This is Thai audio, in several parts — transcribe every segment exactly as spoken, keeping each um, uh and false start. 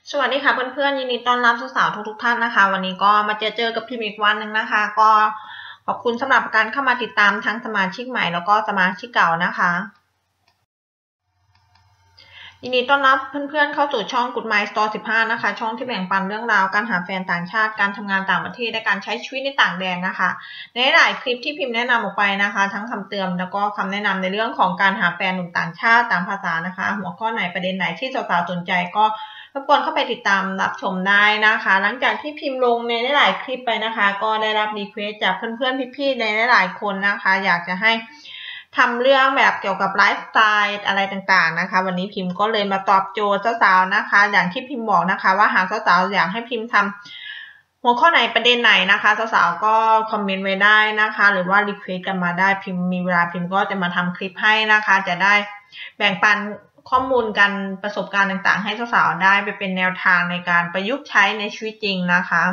สวัสดีค่ะเพื่อนๆยินดีต้อนรับสาวๆทุกๆท่านนะคะวันนี้ก็มาเจอเจอกับพิมพ์อีกวันหนึ่งนะคะ ก็ขอบคุณสำหรับการเข้ามาติดตามทั้งสมาชิกใหม่แล้วก็สมาชิกเก่านะคะยินดีต้อนรับเพื่อนๆเข้าสู่ช่อง Good Mind Store สิบห้านะคะช่องที่แบ่งปันเรื่องราวการหาแฟนต่างชาติการทำงานต่างประเทศและการใช้ชีวิตในต่างแดนนะคะในหลายคลิปที่พิมพ์แนะนำออกไปนะคะทั้งคำเตือนแล้วก็คำแนะนำในเรื่องของการหาแฟนหนุ่มต่างชาติต่างภาษานะคะหัวข้อไหนประเด็นไหนที่สาวๆสนใจก็รบกวนเข้าไปติดตามรับชมได้นะคะหลังจากที่พิมพ์ลงในหลายคลิปไปนะคะก็ได้รับรีเควสจากเพื่อนๆพี่ๆในหลายคนนะคะอยากจะให้ทำเรื่องแบบเกี่ยวกับไลฟ์สไตล์อะไรต่างๆนะคะวันนี้พิมพ์ก็เลยมาตอบโจทย์สาวๆนะคะอย่างที่พิมพ์บอกนะคะว่าหากสาวๆอยากให้พิมพ์ทำหัวข้อไหนประเด็นไหนนะคะสาวๆก็คอมเมนต์ไว้ได้นะคะหรือว่ารีเควสกันมาได้พิมพ์มีเวลาพิมพ์ก็จะมาทำคลิปให้นะคะจะได้แบ่งปันข้อมูลกันประสบการณ์ต่างๆให้สาวๆได้ไปเป็นแนวทางในการประยุกต์ใช้ในชีวิตจริงนะคะ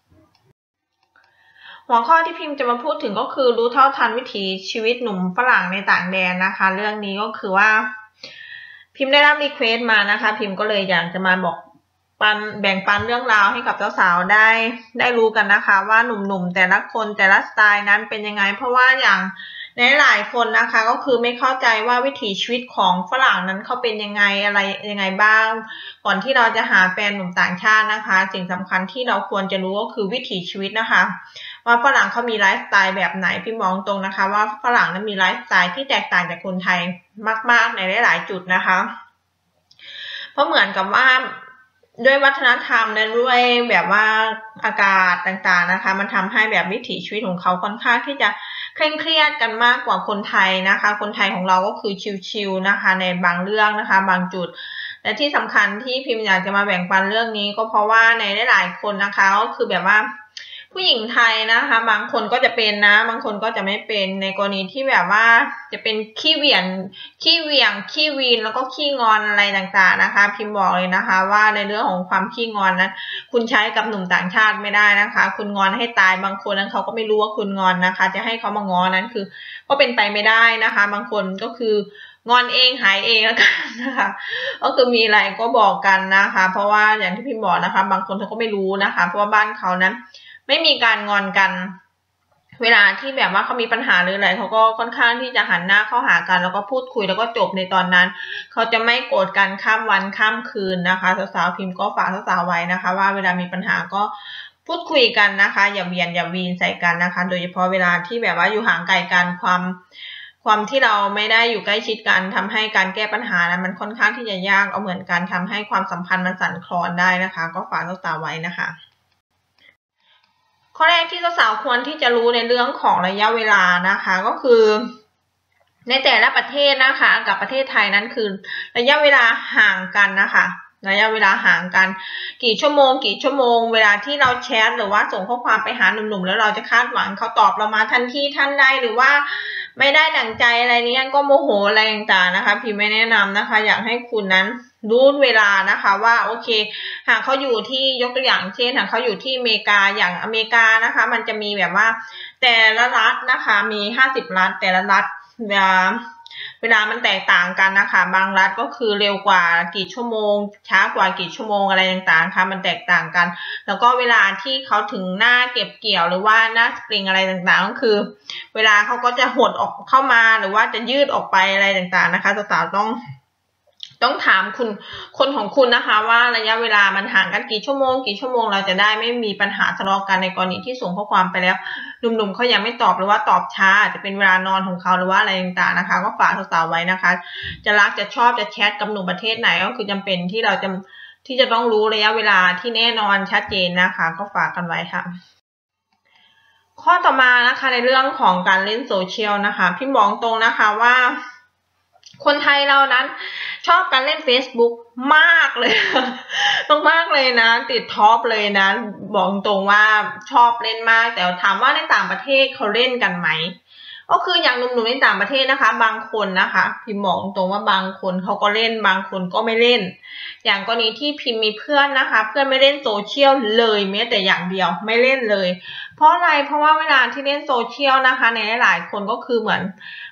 หัวข้อที่พิมพ์จะมาพูดถึงก็คือรู้เท่าทันวิถีชีวิตหนุ่มฝรั่งในต่างแดนนะคะเรื่องนี้ก็คือว่าพิมพ์ได้รับรีเควสมานะคะพิมพ์ก็เลยอยากจะมาบอกปันแบ่งปันเรื่องราวให้กับสาวๆได้ได้รู้กันนะคะว่าหนุ่มๆแต่ละคนแต่ละสไตล์นั้นเป็นยังไงเพราะว่าอย่างในหลายคนนะคะก็คือไม่เข้าใจว่าวิถีชีวิตของฝรั่งนั้นเขาเป็นยังไงอะไรยังไงบ้างก่อนที่เราจะหาแฟนหนุ่มต่างชาตินะคะสิ่งสำคัญที่เราควรจะรู้ก็คือวิถีชีวิตนะคะว่าฝรั่งเขามีไลฟ์สไตล์แบบไหนพี่มองตรงนะคะว่าฝรั่งนั้นมีไลฟ์สไตล์ที่แตกต่างจากคนไทยมากๆในหลายๆจุดนะคะเพราะเหมือนกับว่าด้วยวัฒนธรรมและด้วยแบบว่าอากาศต่างๆนะคะมันทำให้แบบวิถีชีวิตของเขาค่อนข้างที่จะเคร่งเครียดกันมากกว่าคนไทยนะคะคนไทยของเราก็คือชิลๆนะคะในบางเรื่องนะคะบางจุดและที่สำคัญที่พิมพ์อยากจะมาแบ่งปันเรื่องนี้ก็เพราะว่าในหลายๆคนนะคะก็คือแบบว่าผู้หญิงไทยนะคะบางคนก็จะเป็นนะบางคนก็จะไม่เป็นในกรณีที่แบบว่าจะเป็นขี้เหวี่ยงขี้เหวี่ยงขี้วีนแล้วก็ขี้งอนอะไรต่างๆนะคะพิมพ์บอกเลยนะคะว่าในเรื่องของความขี้งอนนั้นคุณใช้กับหนุ่มต่างชาติไม่ได้นะคะคุณงอนให้ตายบางคนนั้นเขาก็ไม่รู้ว่าคุณงอนนะคะจะให้เขามางอนั้นคือก็เป็นไปไม่ได้นะคะบางคนก็คืองอนเองหายเองแล้วกันนะคะก็คือมีอะไรก็บอกกันนะคะเพราะว่าอย่างที่พิมพ์บอกนะคะบางคนเขาก็ไม่รู้นะคะเพราะว่าบ้านเขานั้นไม่มีการงอนกันเวลาที่แบบว่าเขามีปัญหาหรืออะไรเขาก็ค่อนข้างที่จะหันหน้าเข้าหากันแล้วก็พูดคุยแล้วก็จบในตอนนั้นเขาจะไม่โกรธกันข้ามวันข้ามคืนนะคะสาวๆพิมพ์ก็ฝากสาวๆไว้นะคะว่าเวลามีปัญหาก็พูดคุยกันนะคะอย่าเวียนอย่าวีนใส่กันนะคะโดยเฉพาะเวลาที่แบบว่าอยู่ห่างไกลกันความความที่เราไม่ได้อยู่ใกล้ชิดกันทำให้การแก้ปัญหานั้นมันค่อนข้างที่จะยากเอาเหมือนกันทำให้ความสัมพันธ์มันสั่นคลอนได้นะคะก็ฝากสาวๆไว้นะคะข้อแรกที่สาวๆควรที่จะรู้ในเรื่องของระยะเวลานะคะก็คือในแต่ละประเทศนะคะกับประเทศไทยนั้นคือระยะเวลาห่างกันนะคะระยะเวลาห่างกันกี่ชั่วโมงกี่ชั่วโมงเวลาที่เราแชทหรือว่าส่งข้อความไปหาหนุ่มๆแล้วเราจะคาดหวังเขาตอบเรามาทันทีทันใดหรือว่าไม่ได้ดั่งใจอะไรนี้ก็โมโหอะไรต่างๆนะคะพี่ไม่แนะนำนะคะอยากให้คุณนั้นรู้เวลานะคะว่าโอเคหากเขาอยู่ที่ยกตัวอย่างเช่นหากเขาอยู่ที่อเมริกาอย่างอเมริกานะคะมันจะมีแบบว่าแต่ละรัฐนะคะมีห้าสิบรัฐแต่ละรัฐเวลาเวลามันแตกต่างกันนะคะบางรัฐก็คือเร็วกว่ากี่ชั่วโมงช้ากว่ากี่ชั่วโมงอะไรต่างๆค่ะมันแตกต่างกันแล้วก็เวลาที่เขาถึงหน้าเก็บเกี่ยวหรือว่าหน้าสปริงอะไรต่างๆก็คือเวลาเขาก็จะหดออกเข้ามาหรือว่าจะยืดออกไปอะไรต่างๆนะคะสาวๆต้องต้องถามคุณคนของคุณนะคะว่าระยะเวลามันห่างกันกี่ชั่วโมงกี่ชั่วโมงเราจะได้ไม่มีปัญหาทะเลาะกันในกรณีที่ส่งข้อความไปแล้วหนุ่มๆเขายังไม่ตอบหรือว่าตอบช้าอาจจะเป็นเวลานอนของเขาหรือว่าอะไรต่างๆนะคะก็ฝากสาวๆไว้นะคะจะรักจะชอบจะแชทกับหนุ่มประเทศไหนก็คือจำเป็นที่เราจะที่จะต้องรู้ระยะเวลาที่แน่นอนชัดเจนนะคะก็ฝากกันไว้ค่ะข้อต่อมานะคะในเรื่องของการเล่นโซเชียลนะคะพี่มองตรงนะคะว่าคนไทยเรานั้นชอบการเล่น Facebook มากเลยต้องมากเลยนะติดท็อปเลยนะบอกตรงว่าชอบเล่นมากแต่ถามว่าในต่างประเทศเขาเล่นกันไหมก็คืออย่างหนุ่มๆในต่างประเทศนะคะบางคนนะคะพิมพ์บอกตรงว่าบางคนเขาก็เล่นบางคนก็ไม่เล่นอย่างกรณีที่พิมพ์มีเพื่อนนะคะเพื่อนไม่เล่นโซเชียลเลยแม้แต่อย่างเดียวไม่เล่นเลยเพราะอะไรเพราะว่าเวลาที่เล่นโซเชียลนะคะในหลายๆคนก็คือเหมือน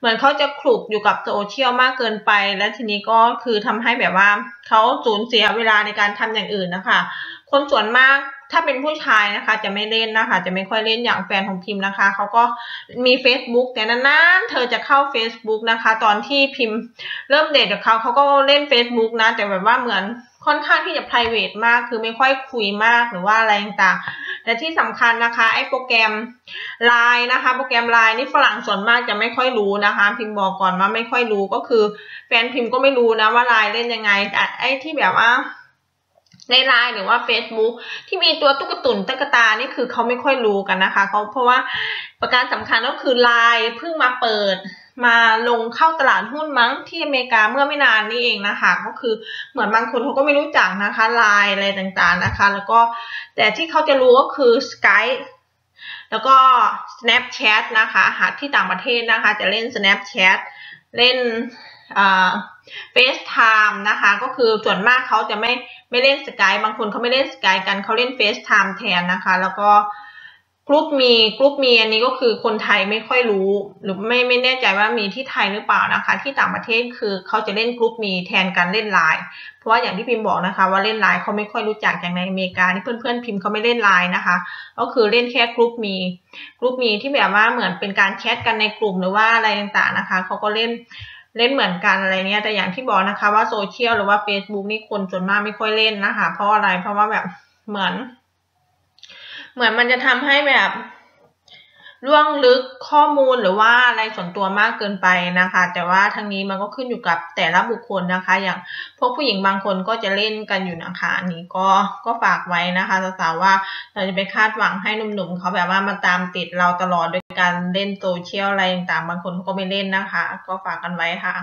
เหมือนเขาจะคลุกอยู่กับโซเชียลมากเกินไปและทีนี้ก็คือทำให้แบบว่าเขาสูญเสียเวลาในการทำอย่างอื่นนะคะคนส่วนมากถ้าเป็นผู้ชายนะคะจะไม่เล่นนะคะจะไม่ค่อยเล่นอย่างแฟนของพิมพ์นะคะเขาก็มี Facebook แต่นานๆเธอจะเข้า Facebook นะคะตอนที่พิมพ์เริ่มเดทกับเขาเขาก็เล่น Facebook นะแต่แบบว่าเหมือนค่อนข้างที่จะ private มากคือไม่ค่อยคุยมากหรือว่าอะไรต่างๆแต่ที่สำคัญนะคะไอ้โปรแกรม ไลน์ นะคะโปรแกรม ไลน์ นี่ฝรั่งส่วนมากจะไม่ค่อยรู้นะคะพิมพ์บอกก่อนว่าไม่ค่อยรู้ก็คือแฟนพิมพ์ก็ไม่รู้นะว่า ไลน์ เล่นยังไงแต่ไอ้ที่แบบว่าใน ไลน์ หรือว่า Facebook ที่มีตัวตุ๊กตุ่นตุ๊กตานี่คือเขาไม่ค่อยรู้กันนะคะเขาเพราะว่าประการสำคัญก็คือ ไลน์ เพิ่งมาเปิดมาลงเข้าตลาดหุ้นมั้งที่อเมริกาเมื่อไม่นานนี่เองนะคะก็คือเหมือนบางคนเขาก็ไม่รู้จักนะคะ ไลน์ อะไรต่างๆนะคะแล้วก็แต่ที่เขาจะรู้ก็คือ Skype แล้วก็ Snapchat นะคะหากที่ต่างประเทศนะคะจะเล่น Snapchat เล่นเฟซไทม์นะคะก็คือส่วนมากเขาจะไม่ไม่เล่นสกายบางคนเขาไม่เล่นสกายกันเขาเล่นเฟซไทม์แทนนะคะแล้วก็กรุ๊ปมีกรุ๊ปมีอันนี้ก็คือคนไทยไม่ค่อยรู้หรือไม่ไม่แน่ใจว่ามีที่ไทยหรือเปล่านะคะที่ต่างประเทศคือเขาจะเล่นกรุ๊ปมีแทนการเล่นไลน์เพราะว่าอย่างที่พิมพ์บอกนะคะว่าเล่นไลน์เขาไม่ค่อยรู้จักอย่างในอเมริกานี่เพื่อนๆพิมพ์เขาไม่เล่นไลน์นะคะก็คือเล่นแค่กรุ๊ปมีกรุ๊ปมีที่แบบว่าเหมือนเป็นการแชทกันในกลุ่มหรือว่าอะไรต่างๆนะคะเขาก็เล่นเล่นเหมือนกันอะไรเนี้ยแต่อย่างที่บอกนะคะว่าโซเชียลหรือว่า Facebook นี่คนส่วนมากไม่ค่อยเล่นนะคะเพราะอะไรเพราะว่าแบบเหมือนเหมือนมันจะทำให้แบบล่วงลึกข้อมูลหรือว่าอะไรส่วนตัวมากเกินไปนะคะแต่ว่าทั้งนี้มันก็ขึ้นอยู่กับแต่ละบุคคลนะคะอย่างพวกผู้หญิงบางคนก็จะเล่นกันอยู่นะคะอันนี้ก็ก็ฝากไว้นะคะสาวๆว่าเราจะไปคาดหวังให้หนุ่มๆเขาแบบว่ามาตามติดเราตลอดโดยการเล่นโซเชียลอะไรต่างๆบางคนเขาก็ไม่เล่นนะคะก็ฝากกันไว้ค่ะ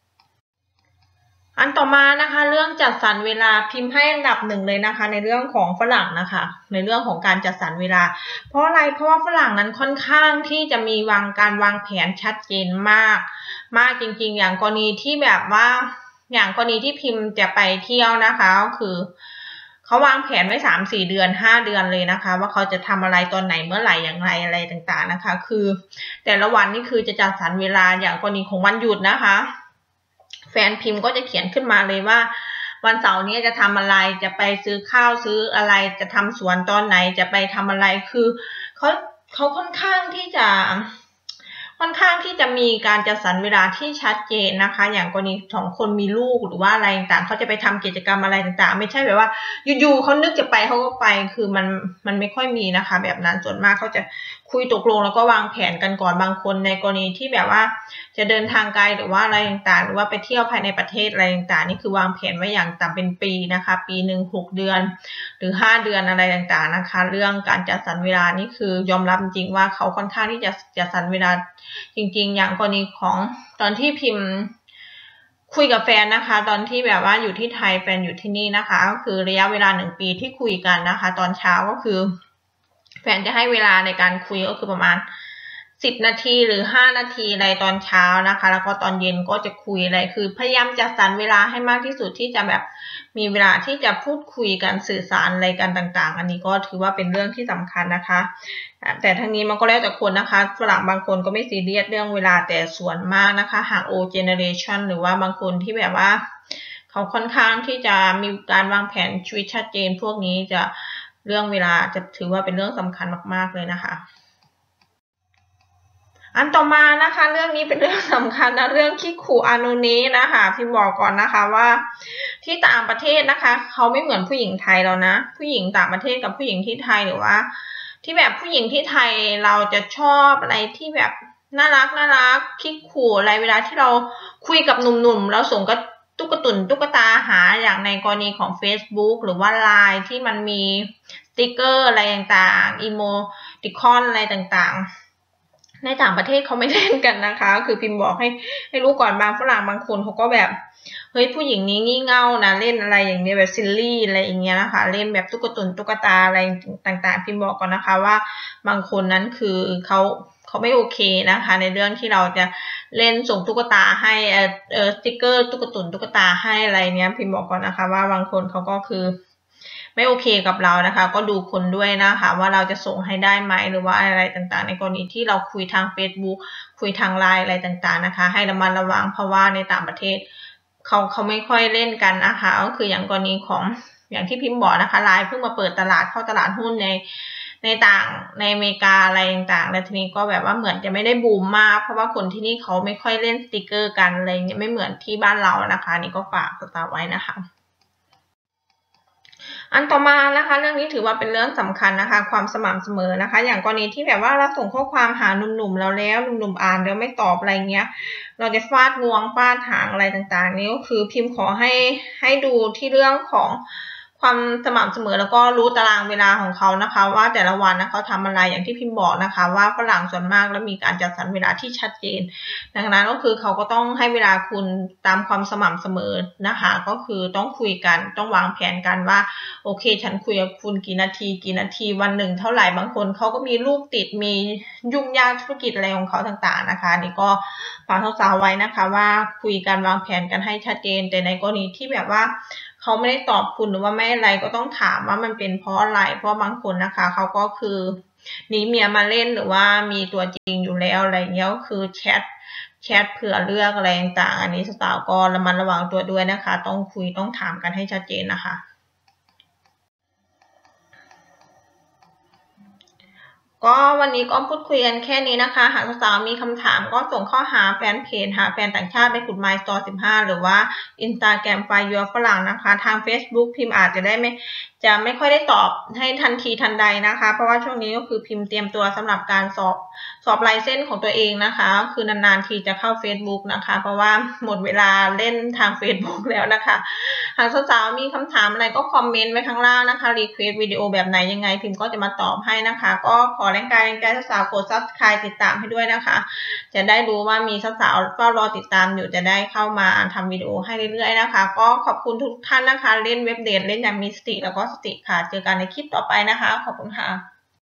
อันต่อมานะคะเรื่องจัดสรรเวลาพิมพ์ให้อันดับหนึ่งเลยนะคะในเรื่องของฝรั่งนะคะในเรื่องของการจัดสรรเวลาเพราะอะไรเพราะว่าฝรั่งนั้นค่อนข้างที่จะมีวางการวางแผนชัดเจนมากมากจริงๆอย่างกรณีที่แบบว่าอย่างกรณีที่พิมพ์จะไปเที่ยวนะคะก็คือเขาวางแผนไว้สามสี่เดือนห้าเดือนเลยนะคะว่าเขาจะทำอะไรตอนไหนเมื่อไหร่อย่างไรอะไรต่างๆนะคะคือแต่ละวันนี่คือจะจัดสรรเวลาอย่างกรณีของวันหยุดนะคะแฟนพิมพ์ก็จะเขียนขึ้นมาเลยว่าวันเสาร์นี้จะทำอะไรจะไปซื้อข้าวซื้ออะไรจะทำสวนตอนไหนจะไปทำอะไรคือเขาเขาค่อนข้างที่จะค่อนข้างที่จะมีการจัดสรรเวลาที่ชัดเจนนะคะอย่างกรณีของคนมีลูกหรือว่าอะไรต่างเขาจะไปทำกิจกรรมอะไรต่างๆไม่ใช่แบบว่าอยู่ๆเขานึกจะไปเขาก็ไปคือมันมันไม่ค่อยมีนะคะแบบนั้นส่วนมากเขาจะคุยตกลงแล้วก็วางแผนกันก่อนบางคนในกรณีที่แบบว่าจะเดินทางไกลหรือว่าอะไรต่างๆหรือว่าไปเที่ยวภายในประเทศอะไรต่างๆนี่คือวางแผนไว้อย่างต่ำเป็นปีนะคะปีหนึ่งหกเดือนหรือห้าเดือนอะไรต่างๆนะคะเรื่องการจัดสรรเวลานี่คือยอมรับจริงว่าเขาค่อนข้างที่จะจัดสรรเวลาจริงๆอย่างกรณีของตอนที่พิมพ์คุยกับแฟนนะคะตอนที่แบบว่าอยู่ที่ไทยแฟนอยู่ที่นี่นะคะก็คือระยะเวลาหนึ่งปีที่คุยกันนะคะตอนเช้าก็คือแฟนจะให้เวลาในการคุยก็คือประมาณสิบนาทีหรือห้านาทีอะไรตอนเช้านะคะแล้วก็ตอนเย็นก็จะคุยอะไรคือพยายามจัดสรรเวลาให้มากที่สุดที่จะแบบมีเวลาที่จะพูดคุยกันสื่อสารอะไรกันต่างๆอันนี้ก็ถือว่าเป็นเรื่องที่สำคัญนะคะแต่ทั้งนี้มันก็แล้วแต่คนนะคะฝรั่งบางคนก็ไม่ซีเรียสเรื่องเวลาแต่ส่วนมากนะคะหาก old generation หรือว่าบางคนที่แบบว่าเขาค่อนข้างที่จะมีการวางแผนชีวิตชัดเจนพวกนี้จะเรื่องเวลาจะถือว่าเป็นเรื่องสำคัญมากๆเลยนะคะอันต่อมานะคะเรื่องนี้เป็นเรื่องสำคัญนะเรื่องขี้ขู่อานุนี้นะคะพิมบอกก่อนนะคะว่าที่ต่างประเทศนะคะเขาไม่เหมือนผู้หญิงไทยเรานะผู้หญิงต่างประเทศกับผู้หญิงที่ไทยหรือว่าที่แบบผู้หญิงที่ไทยเราจะชอบอะไรที่แบบน่ารักน่ารักขี้ขู่อะไรเวลาที่เราคุยกับหนุ่มๆเราส่งก็ตุ๊กตุนตุ๊กตาหาอย่างในกรณีของ Facebook หรือว่า ไลน์ ที่มันมีสติ๊กเกอร์อะไรต่างๆอีโมติคอนอะไรต่างๆในต่างประเทศเขาไม่เล่นกันนะคะคือพิมพ์บอกให้ให้รู้ก่อนบางฝรั่งบางคนเขาก็แบบเฮ้ยผู้หญิงนี้งี่เง่านะเล่นอะไรอย่างเงี้ยแบบซิลลี่อะไรอย่างเงี้ยนะคะเล่นแบบตุ๊กตุนตุ๊กตาอะไรต่างๆพิมพ์บอกก่อนนะคะว่าบางคนนั้นคือเขาเขาไม่โอเคนะคะในเรื่องที่เราจะเล่นส่งตุ๊กตาให้เออเออสติ๊กเกอร์ตุ๊กตุนตุ๊กตาให้อะไรเนี้ยพิมพ์บอกก่อนนะคะว่าบางคนเขาก็คือไม่โอเคกับเรานะคะก็ดูคนด้วยนะคะว่าเราจะส่งให้ได้ไหมหรือว่าอะไรต่างๆในกรณีที่เราคุยทาง Facebook คุยทางไลน์อะไรต่างๆนะคะให้ระมัดระวังเพราะว่าในต่างประเทศเขาเขาไม่ค่อยเล่นกันนะคะก็คืออย่างกรณีของอย่างที่พิมพ์บอกนะคะไลน์เพิ่งมาเปิดตลาดเข้าตลาดหุ้นในในต่างในอเมริกาอะไรต่างๆแล้วทีนี้ก็แบบว่าเหมือนจะไม่ได้บูมมากเพราะว่าคนที่นี่เขาไม่ค่อยเล่นสติกเกอร์กันอะไรเงี้ยไม่เหมือนที่บ้านเรานะคะนี่ก็ฝากสตาร์ไว้นะคะอันต่อมานะคะเรื่องนี้ถือว่าเป็นเรื่องสำคัญนะคะความสม่ำเสมอนะคะอย่างกรณีที่แบบว่าเราส่งข้อความหาหนุ่มๆเราแล้วหนุ่มๆอ่านแล้วไม่ตอบอะไรเงี้ยเราจะฟาดงวงฟาดหางอะไรต่างๆนี่ก็คือพิมพ์ขอให้ให้ดูที่เรื่องของความสม่ำเสมอแล้วก็รู้ตารางเวลาของเขานะคะว่าแต่ละวันนะเขาทำอะไรอย่างที่พิมพ์บอกนะคะว่าฝรั่งส่วนมากแล้วมีการจัดสรรเวลาที่ชัดเจนดังนั้นก็คือเขาก็ต้องให้เวลาคุณตามความสม่ำเสมอนะคะก็คือต้องคุยกันต้องวางแผนกันว่าโอเคฉันคุยกับคุณกี่นาทีกี่นาทีวันหนึ่งเท่าไหร่บางคนเขาก็มีลูกติดมียุ่งยากธุรกิจอะไรของเขาต่างๆนะคะนี่ก็ฝากสาวๆไว้นะคะว่าคุยกันวางแผนกันให้ชัดเจนแต่ในกรณีที่แบบว่าเขาไม่ได้ตอบคุณหรือว่าไม่อะไรก็ต้องถามว่ามันเป็นเพราะอะไรเพราะบางคนนะคะเขาก็คือหนีเมียมาเล่นหรือว่ามีตัวจริงอยู่แล้วอะไรเงี้ยก็คือแชทแชทเผื่อเลือกอะไรต่างๆอันนี้สาวๆก็ระมัดระวังตัวด้วยนะคะต้องคุยต้องถามกันให้ชัดเจนนะคะก็วันนี้ก็พูดคุยกันแค่นี้นะคะหากสาวๆมีคำถามก็ส่งข้อหาแฟนเพจหาแฟนต่างชาติไปขุดไมล์สตอร์สิบห้าหรือว่า Instagram ไฟยัวฝรั่งนะคะทาง Facebook พิมพ์อาจจะได้ไม่จะไม่ค่อยได้ตอบให้ทันทีทันใดนะคะเพราะว่าช่วงนี้ก็คือพิมพ์เตรียมตัวสำหรับการสอบสอบไลเซนส์ของตัวเองนะคะคือนานๆทีจะเข้า Facebook นะคะเพราะว่าหมดเวลาเล่นทาง Facebook แล้วนะคะหากสาวๆมีคำถามอะไรก็คอมเมนต์ไว้ข้างล่างนะคะรีเควสวิดีโอแบบไหนยังไงพิมพ์ก็จะมาตอบให้นะคะก็ขอแรงกายแรงใจสาวๆกด ซับสไครบ์ ติดตามให้ด้วยนะคะจะได้รู้ว่ามีสาวๆเฝ้ารอติดตามอยู่จะได้เข้ามาทำวิดีโอให้เรื่อยๆนะคะก็ขอบคุณทุกท่านนะคะเล่นเว็บเดทเล่นอย่างมีสติแล้วก็สติค่ะเจอกันในคลิปต่อไปนะคะขอบคุณค่ะ